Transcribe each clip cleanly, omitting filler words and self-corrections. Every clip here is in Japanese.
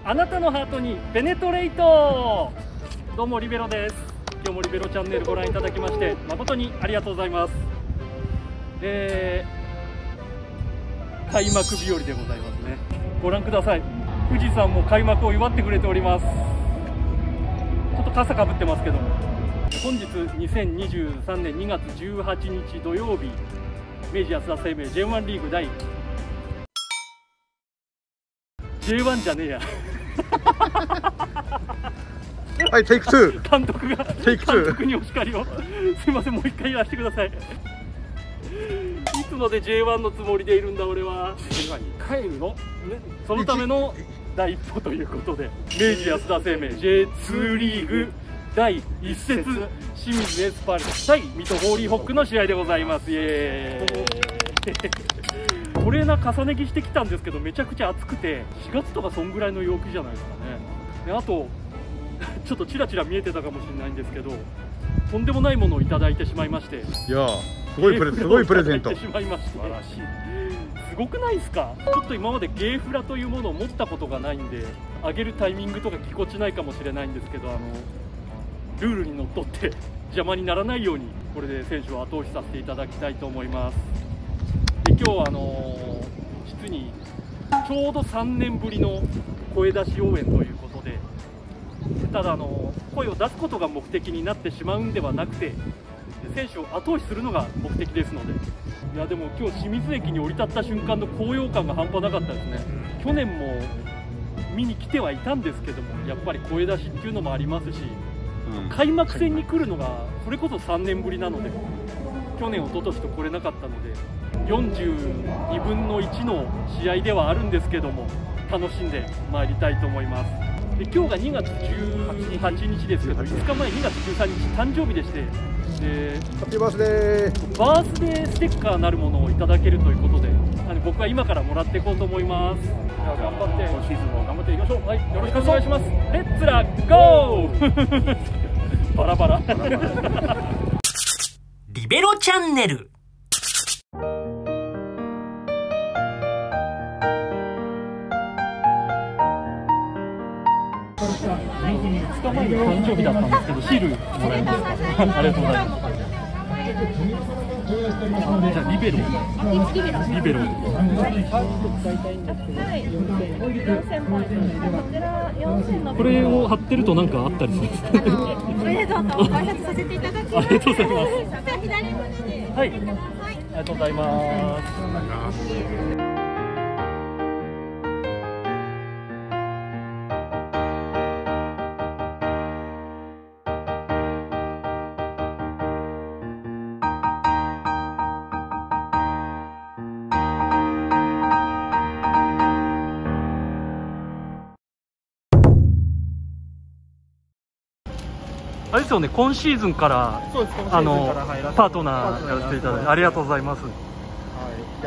あなたのハートにペネトレイト。どうもリベロです。今日もリベロチャンネルご覧いただきまして誠にありがとうございます。開幕日和でございますね。ご覧ください。富士山も開幕を祝ってくれております。ちょっと傘かぶってますけども、本日2023年2月18日土曜日、明治安田生命 J1 リーグ第J1 じゃねえやはい、テイク2。 監督にお叱りをすいません、もう一回やらせてください。いつまで J1 のつもりでいるんだ俺は。J1 に帰るの、ね、そのための第一歩ということで、明治安田生命 J2 リーグ第1節、清水エスパルス対水戸ホーリーホックの試合でございます。イエーイトレーナー重ね着してきたんですけど、めちゃくちゃ暑くて4月とかそんぐらいの陽気じゃないですかね。であとちょっとちらちら見えてたかもしれないんですけど、とんでもないものをいただいてしまいまして、 いやすごいプレゼント。 素晴らしい。すごくないですか。ちょっと今までゲーフラというものを持ったことがないんで、上げるタイミングとかぎこちないかもしれないんですけど、ルールにのっとって邪魔にならないように、これで選手を後押しさせていただきたいと思います。で今日実にちょうど3年ぶりの声出し応援ということで、ただ声を出すことが目的になってしまうんではなくて、選手を後押しするのが目的ですので、いやでも今日清水駅に降り立った瞬間の高揚感が半端なかったですね。去年も見に来てはいたんですけども、やっぱり声出しっていうのもありますし、開幕戦に来るのがそれこそ3年ぶりなので、去年一昨年と来れなかったので42分の1の試合ではあるんですけども、楽しんでまいりたいと思います。で今日が2月18日ですけど、5日前2月13日誕生日でして、 ハッピーバースデー。 バースデーステッカーなるものをいただけるということで、僕は今からもらっていこうと思います。では頑張って今シーズンも頑張っていきましょう。はい、よろしくお願いします。レッツラゴーバラバラリベロチャンネル。 2日前に誕生日だったんですけど、シールもらえますか。ありがとうございます。じゃあリベロ。リベロ。これを貼ってるとなんかあったりするんですか。 プレゼントを開発させていただきます。 ありがとうございます。 左胸で。 はい。ありがとうございます。あれですよね、今シーズンからパートナーやらせていただいてありがとうございます。はい、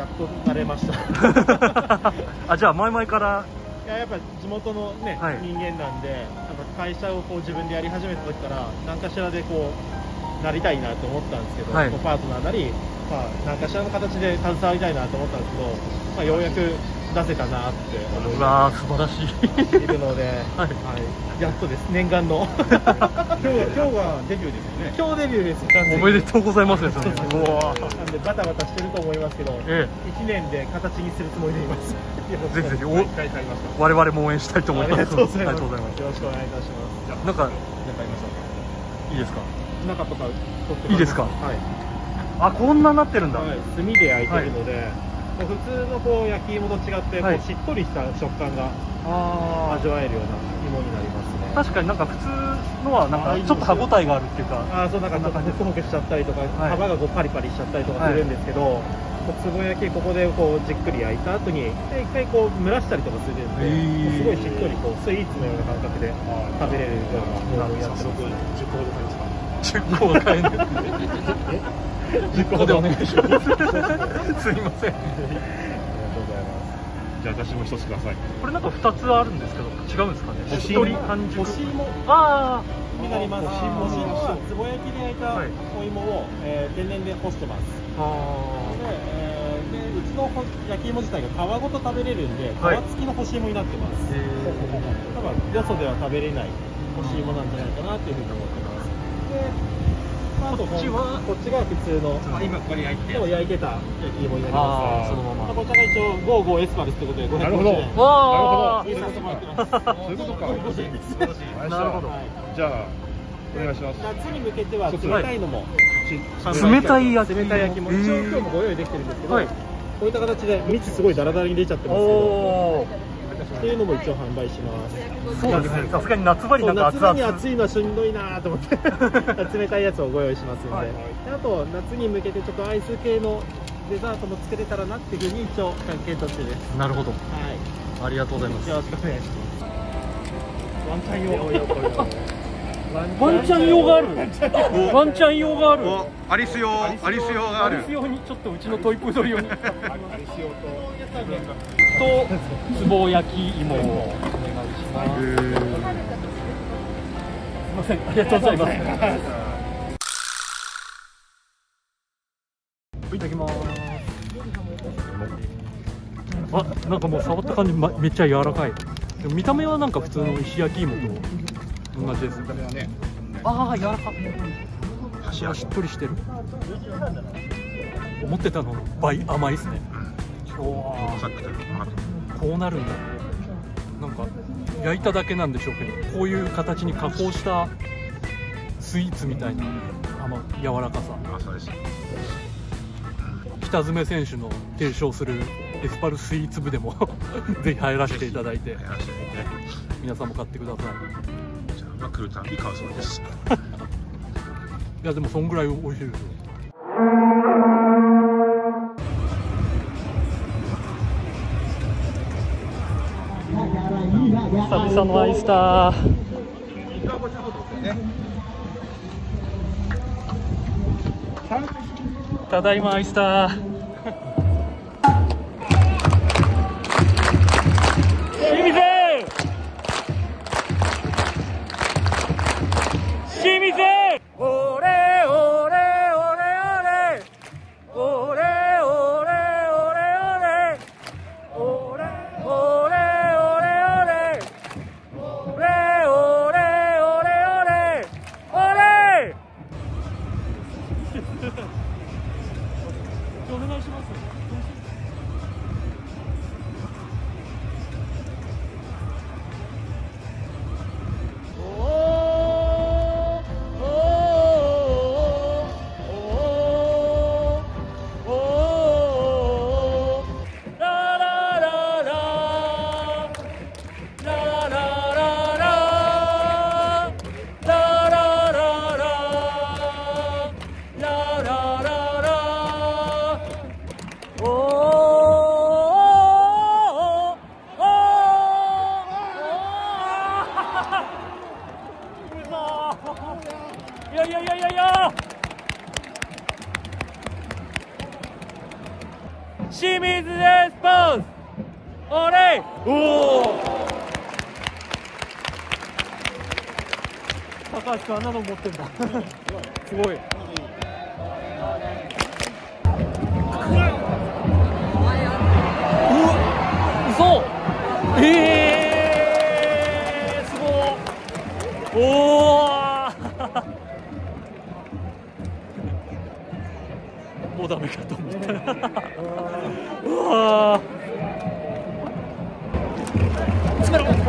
やっと慣れましたあ、じゃあ前々から。 いや、やっぱ地元のね、はい、人間なんで、会社をこう自分でやり始めた時から何かしらでこうなりたいなと思ったんですけど、はい、パートナーなり、何かしらの形で携わりたいなと思ったんですけど、ようやく出せたなって思います。 素晴らしい。 いるので、はい、やっとです。念願の今日がデビューですよね。今日デビューです。 おめでとうございますですね。 なんでバタバタしてると思いますけど、1年で形にするつもりでいます。 ぜひぜひ我々も応援したいと思います。ありがとうございます。よろしくお願いいたします。 なんかいいですか。 中とかいいですか。はい。あ、こんななってるんだ。 炭で焼いてるので。普通のこう焼き芋と違って、こうしっとりした食感が味わえるような芋になりますね。 確かになんか普通のはなんかちょっと歯ごたえがあるっていうか、 そうなんかちょっとホクホクしちゃったりとか、皮がこうパリパリしちゃったりとかするんですけど、つぼ焼きここでこうじっくり焼いた後に一回こう蒸らしたりとかするんで、すごいしっとりこうスイーツのような感覚で食べれるようなものをやってます。 10個が買えるんですか。10個でお願いします。すいません。ありがとうございます。 じゃあ私も一つください。 これなんか2つあるんですけど、違うんですかね。 干し芋になります。干し芋はつぼ焼きで焼いたお芋を天然で干してます。でうちの焼き芋自体が皮ごと食べれるんで、 はい、 皮付きの干し芋になってます。多分よそでは食べれない干し芋なんじゃないかなっていうふうに思ってます。であとこっちが普通の今ここに焼いてた焼き芋になります。そのまま。こちらが一応55エスパルスということで550円。なるほど。わあ。そういうことか。なるほど。 じゃあお願いします。 夏に向けては冷たいのも冷たい焼き芋。一応今日もご用意できてるんですけど、こういった形で蜜すごいダラダラに出ちゃってますけど。っていうのも一応販売します。 そうですね。さすがに夏場になんか夏場に暑いのはしんどいなと思って冷たいやつをご用意しますので、あと夏に向けてちょっとアイス系のデザートも作れたらなっていうふうに一応検討中です。 なるほど。 はい。 ありがとうございます。 よろしくお願いします。ワンチャン用。 ワンチャン用がある。ワンチャン用がある。 アリス用がある。 アリス用にちょっとうちのトイプードル用に。とつぼ焼き芋をお願いします。すみません、ありがとうございます。いただきます。あ、なんかもう触った感じ、めっちゃ柔らかい。でも見た目はなんか普通の石焼き芋と同じです。ああ、柔らかい。しっとりしてる。思ってたの倍甘いですね。こうなるんだ。なんか焼いただけなんでしょうけど、こういう形に加工したスイーツみたいな柔らかさ。北爪選手の提唱するエスパルスイーツ部でもぜひ入らせていただいて、皆さんも買ってください。 じゃあ来るたび買うそうです。 いやでもそんぐらい美味しいですよ。久々のアイスター。ただいまアイスター。清水。清水。オレオレオレオレ。オレオレオレオレ。オレオレオレオレ。オレオレオレオレ。オレ。お願いします。清水ですポーズ。オレイ。おお。高橋君あんなの持ってんだ。すごい。嘘。すごい。おお。もうダメかと思った。うわ詰めろ。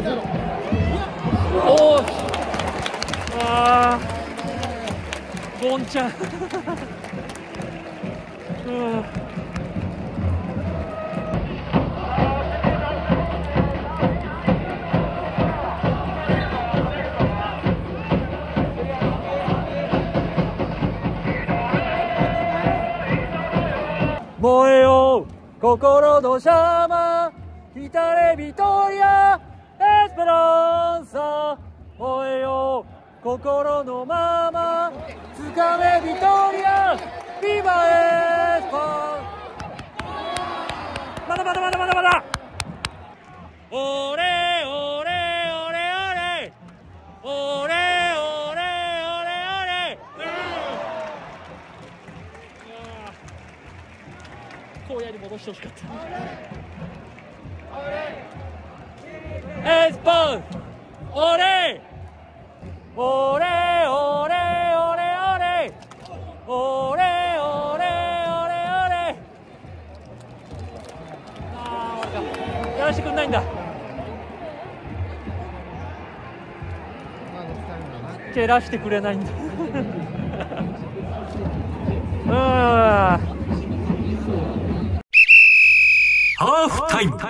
おーし。あーボンちゃん。燃えよ心のシャーマン、浸れビトリアエスペランサ。燃えよ心のままつかめビトリアビバエスパン。まだまだまだまだまだ。オレオレオレオレオレオレオレオレ。荒野に戻しとしてほしかった。エスポーズオレオレオレオレオレオレオレオレオレ。ああ、やらしてくんないんだ。蹴らしてくれないんだ。ハーフタイム。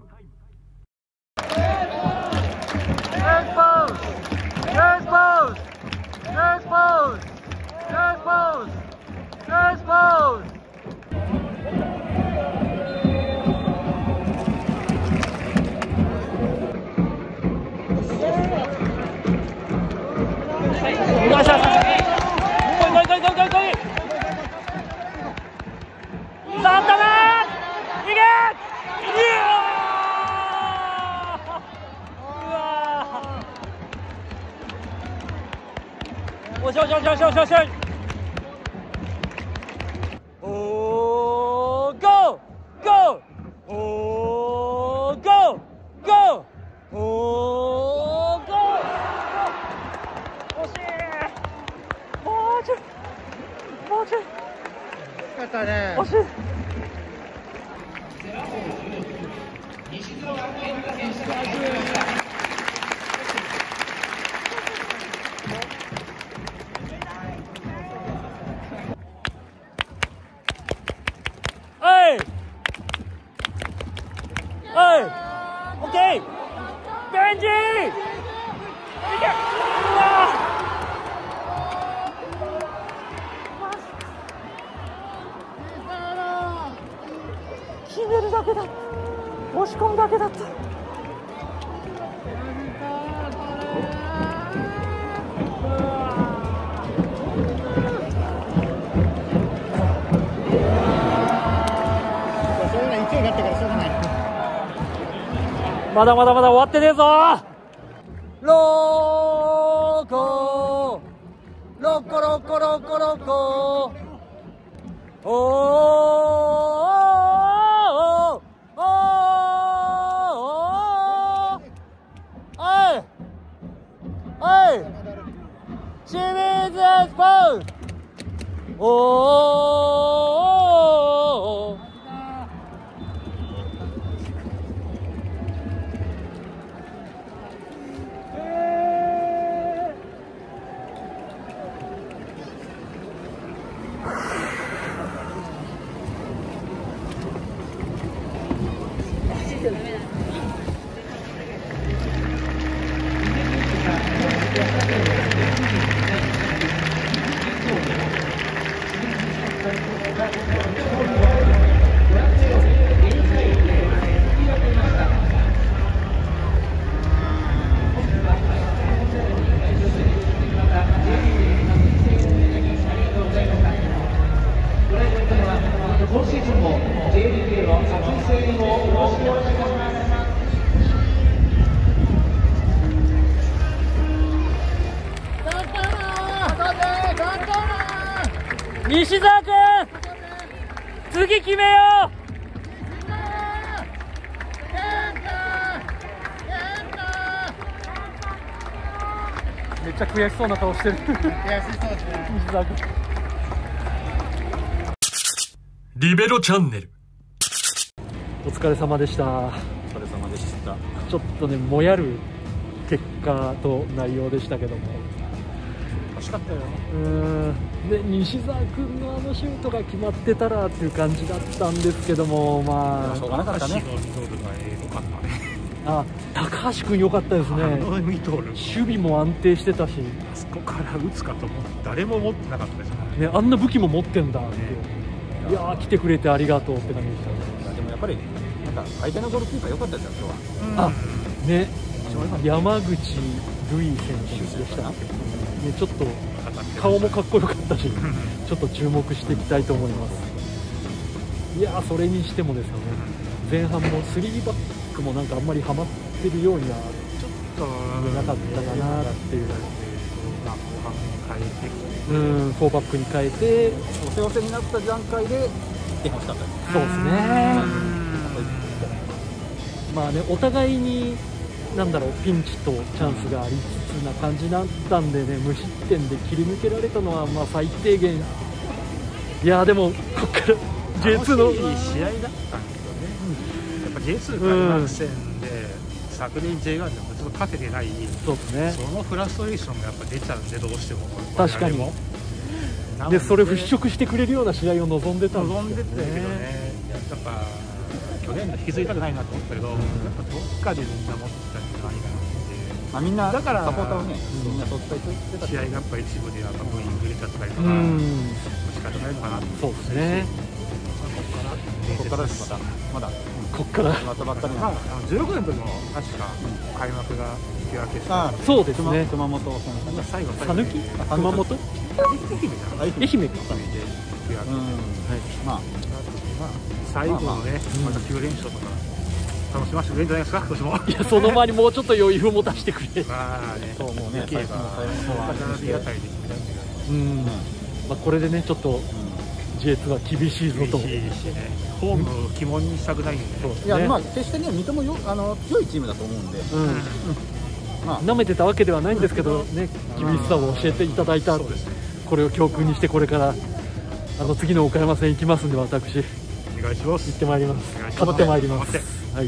おしおしおしおしおしおしおーゴーゴーおーゴーゴーおーゴー。惜しい。もうちょいもうちょい。 よかったね。 惜しい。オッケーベンジーいけ。うわ決めるだけだった。押し込むだけだった。まだまだまだ終わってねえぞ。ロコロコロコロコロコおーおいおい清水エスポーズおー今シーズンも JDK の熱い声援をよろしくお願いします。 西澤君、次決めよう。めっちゃ悔しそうな顔してる。悔しそうですね、西澤君。リベロチャンネル。お疲れ様でした。 お疲れ様でした。 ちょっとね、もやる結果と内容でしたけども。 惜しかったよ。 で西澤君のあのシュートが決まってたらっていう感じだったんですけども、まあしょうがなかったね。 あ、高橋君良かったですね。守備も安定してたし、 あそこから打つかと思って誰も持ってなかったですね。 ね、あんな武器も持ってんだって、いやー来てくれてありがとうって感じでしたね。 でもやっぱりなんか相手のゴールキーパー良かったですよ今日は。 あ、ね、山口瑠衣選手でしたね。ちょっと顔もかっこよかったし、ちょっと注目していきたいと思います。いやー、それにしてもですよね、前半も3バックもなんかあんまりハマってるようにはちょっと見えなかったかなっていう。 後半変えて 4バックに変えておせおせになった段階で点欲しかったです。 そうですね。まあね、お互いになんだろう、ピンチとチャンスがありつつな感じだったんでね、無失点で切り抜けられたのはまあ最低限。いやでもこっから J2 のいい試合だったんですよね。やっぱ J2 開幕戦で、昨年 J1 でもちょっと勝ててない、 そうですね。 そのフラストレーションがやっぱ出ちゃうんで、どうしても。 確かに。でそれ払拭してくれるような試合を望んでたんですよね。 望んでたけどね、やっぱ去年の引きずりたくないなと思ったけど、やっぱどっかでみんな持ってたんじゃないかなって。 まあみんなだからサポーターをね、みんな取ったりしてた試合がやっぱ一部でやっぱブーイング入れちゃったりとか、仕方ないのかなと。 そうですね。 ここからです。まだこっからまたばっかり。 まあ16年の時も確か開幕が引き分けして、 そうですね。 熊本戦、 最後さぬき熊本愛媛か。 引き分け。 まあ最後のね、また9連勝とか楽しませてくれるんじゃないですか、今年も。 いや、その前にもうちょっと余裕を持たせてくれ。 まあね、 そうもうね、 最後の並びあたりで決めたんだけど、 まあこれでね、ちょっと J2 は厳しいぞと。 厳しいしね、ホームを鬼門にしたくないんで。 いやまあ決してね、水戸も強いチームだと思うんで、 舐めてたわけではないんですけどね、厳しさを教えていただいた、これを教訓にしてこれから次の岡山戦行きますんで、私お願いします。 行ってまいります。勝ってまいります。はい。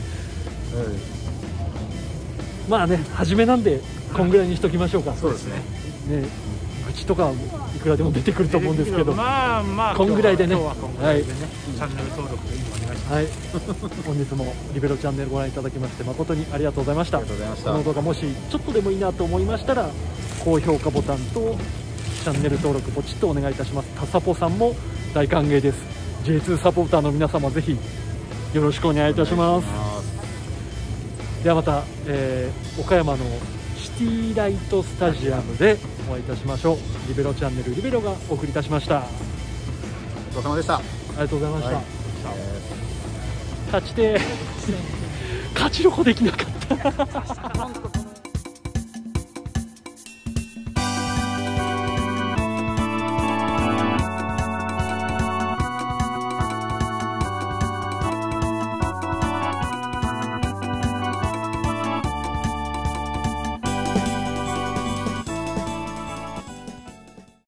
まあね、初めなんでこんぐらいにしときましょうか。 そうですね。 ね、愚痴とかいくらでも出てくると思うんですけど、 まあまあこんぐらいでね。 今日はこんぐらいでね、チャンネル登録お願いします。 はい。本日もリベロチャンネルご覧いただきまして誠にありがとうございました。この動画もしちょっとでもいいなと思いましたら、高評価ボタンとチャンネル登録ポチッとお願いいたします。タサポさんも大歓迎です。J2 サポーターの皆様、ぜひよろしくお願いいたします。ではまた、岡山のシティライトスタジアムでお会いいたしましょう。リベロチャンネルリベロがお送りいたしました。 お疲れ様でした。 ありがとうございました。勝ちて勝ちロコできなかった。